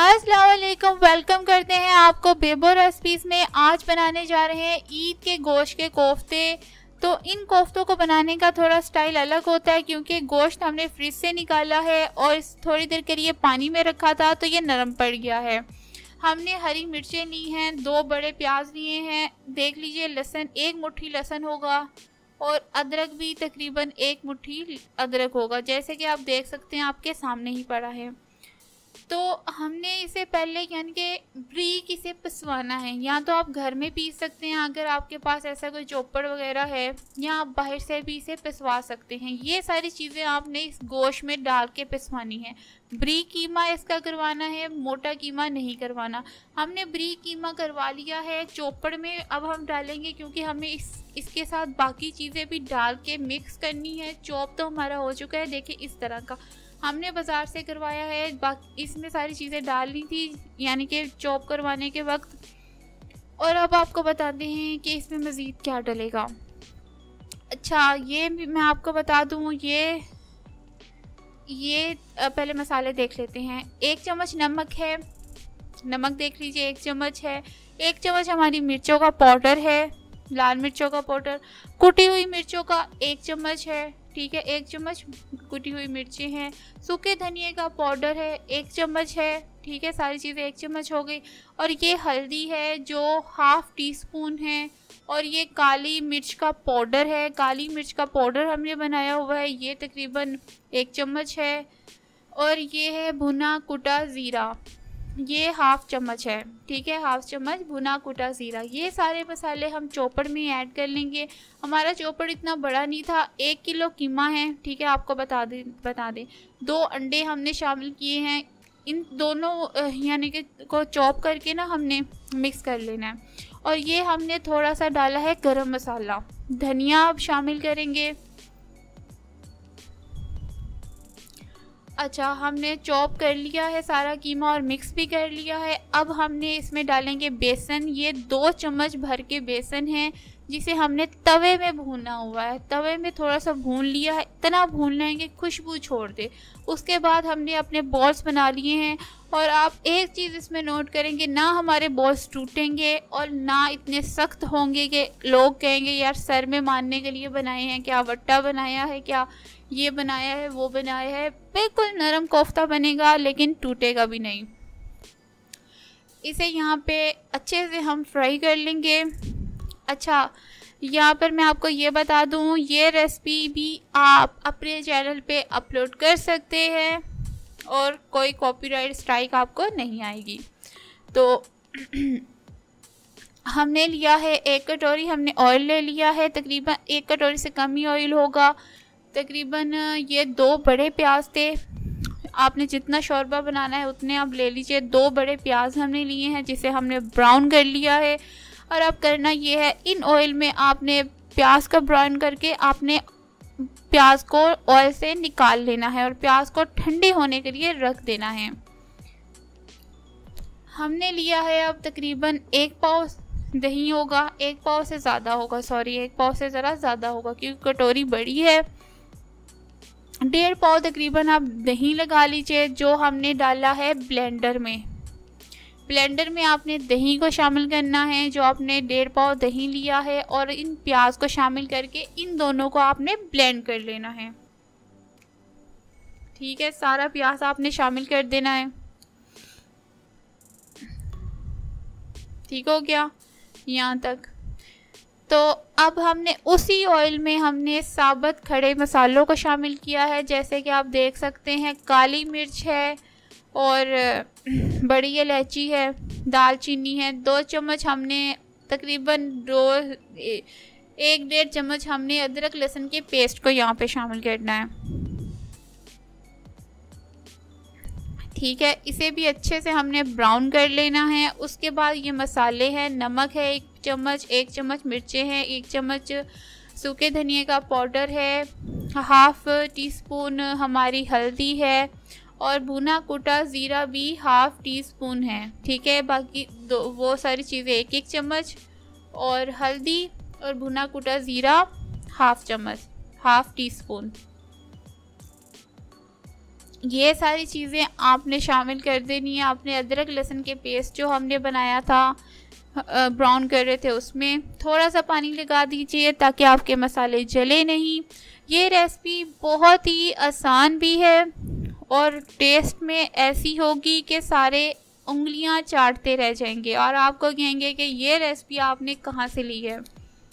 अस्सलाम वालेकुम, वेलकम करते हैं आपको बेबो रेसिपीज़ में। आज बनाने जा रहे हैं ईद के गोश्त के कोफ्ते। तो इन कोफ्तों को बनाने का थोड़ा स्टाइल अलग होता है क्योंकि गोश्त हमने फ्रिज से निकाला है और थोड़ी देर के लिए पानी में रखा था तो ये नरम पड़ गया है। हमने हरी मिर्चें ली हैं, 2 बड़े प्याज लिए हैं, देख लीजिए लहसुन 1 मुट्ठी लहसुन होगा और अदरक भी तकरीबन 1 मुट्ठी अदरक होगा, जैसे कि आप देख सकते हैं आपके सामने ही पड़ा है। तो हमने इसे पहले यानी कि ब्रीक इसे पिसवाना है। या तो आप घर में पीस सकते हैं अगर आपके पास ऐसा कोई चॉपर वगैरह है, या आप बाहर से भी इसे पिसवा सकते हैं। ये सारी चीज़ें आपने इस गोश्त में डाल के पिसवानी है। ब्रीक कीमा इसका करवाना है, मोटा कीमा नहीं करवाना। हमने ब्रीक कीमा करवा लिया है चॉपर में। अब हम डालेंगे क्योंकि हमें इसके साथ बाकी चीज़ें भी डाल के मिक्स करनी है। चॉप तो हमारा हो चुका है, देखिए इस तरह का हमने बाज़ार से करवाया है। बाकी इसमें सारी चीज़ें डालनी थी यानी कि चॉप करवाने के वक्त। और अब आपको बताते हैं कि इसमें मज़ीद क्या डलेगा। अच्छा, ये मैं आपको बता दूँ, ये पहले मसाले देख लेते हैं। 1 चम्मच नमक है, नमक देख लीजिए 1 चम्मच है। 1 चम्मच हमारी मिर्चों का पाउडर है, लाल मिर्चों का पाउडर। कुटी हुई मिर्चों का 1 चम्मच है, ठीक है, 1 चम्मच कुटी हुई मिर्चें हैं। सूखे धनिए का पाउडर है 1 चम्मच है, ठीक है, सारी चीज़ें 1 चम्मच हो गई। और ये हल्दी है जो ½ टीस्पून है। और ये काली मिर्च का पाउडर है, काली मिर्च का पाउडर हमने बनाया हुआ है, ये तकरीबन 1 चम्मच है। और ये है भुना कुटा ज़ीरा, ये ½ चम्मच है, ठीक है, ½ चम्मच भुना कुटा ज़ीरा। ये सारे मसाले हम चॉपर में ऐड कर लेंगे। हमारा चॉपर इतना बड़ा नहीं था, 1 किलो कीमा है, ठीक है, आपको बता दें 2 अंडे हमने शामिल किए हैं। इन दोनों यानी कि को चॉप करके ना हमने मिक्स कर लेना है। और ये हमने थोड़ा सा डाला है गरम मसाला, धनिया अब शामिल करेंगे। अच्छा, हमने चॉप कर लिया है सारा कीमा और मिक्स भी कर लिया है। अब हमने इसमें डालेंगे बेसन। ये 2 चम्मच भर के बेसन है जिसे हमने तवे में भूना हुआ है। तवे में थोड़ा सा भून लिया है, इतना भूनना है कि खुशबू छोड़ दे। उसके बाद हमने अपने बॉल्स बना लिए हैं। और आप एक चीज़ इसमें नोट करेंगे, ना हमारे बॉल्स टूटेंगे और ना इतने सख्त होंगे कि लोग कहेंगे यार सर में मारने के लिए बनाए हैं, क्या वट्टा बनाया है, क्या ये बनाया है, वो बनाया है। बिल्कुल नरम कोफ्ता बनेगा लेकिन टूटेगा भी नहीं। इसे यहाँ पे अच्छे से हम फ्राई कर लेंगे। अच्छा, यहाँ पर मैं आपको ये बता दूँ, ये रेसिपी भी आप अपने चैनल पे अपलोड कर सकते हैं और कोई कॉपीराइट स्ट्राइक आपको नहीं आएगी। तो हमने लिया है 1 कटोरी हमने ऑयल ले लिया है, तकरीबन 1 कटोरी से कम ही ऑयल होगा। तकरीबन ये 2 बड़े प्याज थे, आपने जितना शोरबा बनाना है उतने आप ले लीजिए। 2 बड़े प्याज हमने लिए हैं जिसे हमने ब्राउन कर लिया है। और अब करना ये है, इन ऑयल में आपने प्याज का ब्राउन करके आपने प्याज को ऑयल से निकाल लेना है और प्याज को ठंडे होने के लिए रख देना है। हमने लिया है अब तकरीबन 1 पाव दही होगा, 1 पाव से ज़्यादा होगा, सॉरी 1 पाव से ज़रा ज़्यादा होगा क्योंकि कटोरी बड़ी है। 1.5 पाव तकरीबन आप दही लगा लीजिए जो हमने डाला है ब्लेंडर में। ब्लेंडर में आपने दही को शामिल करना है, जो आपने 1.5 पाव दही लिया है, और इन प्याज को शामिल करके इन दोनों को आपने ब्लेंड कर लेना है, ठीक है। सारा प्याज आपने शामिल कर देना है, ठीक हो गया यहाँ तक। तो अब हमने उसी ऑयल में हमने साबुत खड़े मसालों को शामिल किया है, जैसे कि आप देख सकते हैं काली मिर्च है और बड़ी इलायची है, दालचीनी है। 2 चम्मच हमने तकरीबन 1-1.5 चम्मच हमने अदरक लहसुन के पेस्ट को यहाँ पे शामिल करना है, ठीक है। इसे भी अच्छे से हमने ब्राउन कर लेना है। उसके बाद ये मसाले हैं, नमक है 1 चम्मच, 1 चम्मच मिर्चें हैं, 1 चम्मच सूखे धनिए का पाउडर है, ½ टीस्पून हमारी हल्दी है और भुना कुटा ज़ीरा भी ½ टीस्पून है, ठीक है। बाकी वो सारी चीज़ें 1-1 चम्मच और हल्दी और भुना कुटा ज़ीरा ½ चम्मच, ½ टीस्पून। ये सारी चीज़ें आपने शामिल कर देनी है। आपने अदरक लहसुन के पेस्ट जो हमने बनाया था, ब्राउन कर रहे थे, उसमें थोड़ा सा पानी लगा दीजिए ताकि आपके मसाले जले नहीं। ये रेसिपी बहुत ही आसान भी है और टेस्ट में ऐसी होगी कि सारे उंगलियां चाटते रह जाएंगे और आपको कहेंगे कि ये रेसिपी आपने कहाँ से ली है।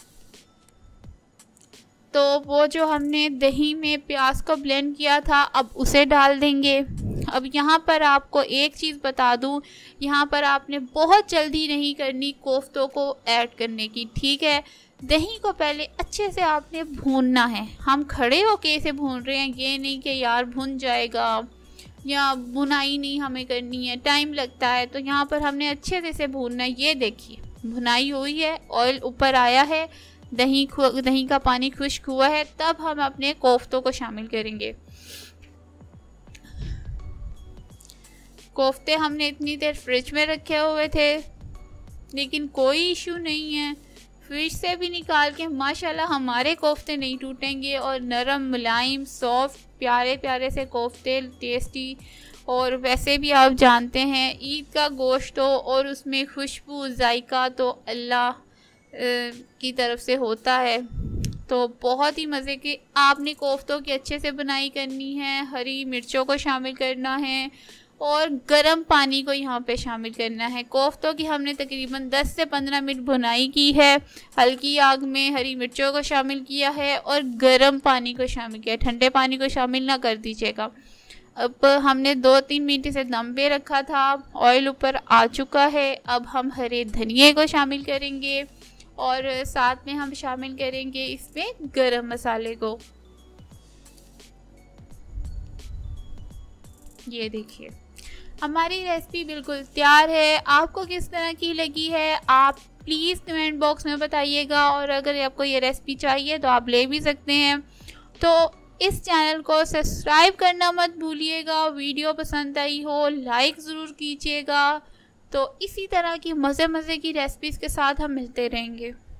तो वो जो हमने दही में प्याज को ब्लेंड किया था, अब उसे डाल देंगे। अब यहाँ पर आपको एक चीज़ बता दूँ, यहाँ पर आपने बहुत जल्दी नहीं करनी कोफ्तों को ऐड करने की, ठीक है। दही को पहले अच्छे से आपने भूनना है। हम खड़े होके इसे भून रहे हैं, ये नहीं कि यार भुन जाएगा या भुनाई नहीं हमें करनी है, टाइम लगता है। तो यहाँ पर हमने अच्छे से इसे भूनना है। ये देखिए भुनाई हुई है, ऑयल ऊपर आया है, दही का पानी खुश्क हुआ है, तब हम अपने कोफ्तों को शामिल करेंगे। कोफ्ते हमने इतनी देर फ्रिज में रखे हुए थे, लेकिन कोई इशू नहीं है, फ्रिज से भी निकाल के माशाल्लाह हमारे कोफ्ते नहीं टूटेंगे और नरम मुलायम सॉफ्ट प्यारे प्यारे से कोफ्ते, टेस्टी। और वैसे भी आप जानते हैं ईद का गोश्त हो और उसमें खुशबू जायका तो अल्लाह की तरफ से होता है। तो बहुत ही मज़े के आपने कोफ्तों की अच्छे से बुनाई करनी है। हरी मिर्चों को शामिल करना है और गर्म पानी को यहाँ पे शामिल करना है। कोफ्तों की हमने तकरीबन 10 से 15 मिनट भुनाई की है, हल्की आग में हरी मिर्चों को शामिल किया है और गर्म पानी को शामिल किया। ठंडे पानी को शामिल ना कर दीजिएगा। अब हमने 2-3 मिनट से दम पे रखा था, ऑयल ऊपर आ चुका है। अब हम हरे धनिए को शामिल करेंगे और साथ में हम शामिल करेंगे इसमें गरम मसाले को। ये देखिए हमारी रेसिपी बिल्कुल तैयार है। आपको किस तरह की लगी है आप प्लीज़ कमेंट बॉक्स में बताइएगा, और अगर आपको ये रेसिपी चाहिए तो आप ले भी सकते हैं। तो इस चैनल को सब्सक्राइब करना मत भूलिएगा। वीडियो पसंद आई हो लाइक ज़रूर कीजिएगा। तो इसी तरह की मज़े की रेसिपीज़ के साथ हम मिलते रहेंगे।